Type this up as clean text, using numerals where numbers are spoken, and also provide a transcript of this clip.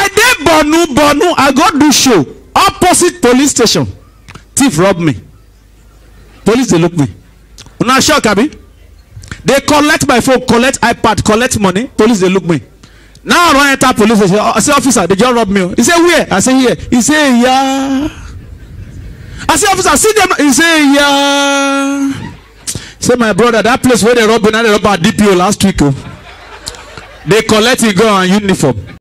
I dey Bonu, I go do show opposite police station. Thief rob me. Police they look me. Una shock abi? They collect my phone, collect iPad, collect money. Police they look me. Now I run enter police station. I say, officer, they just rob me. He say, where? I say, here. He say, yeah. I say, officer, see them. He say, yeah. Say, my brother, that place where they rob me, now they rob our DPO last week. They collect it, go on uniform.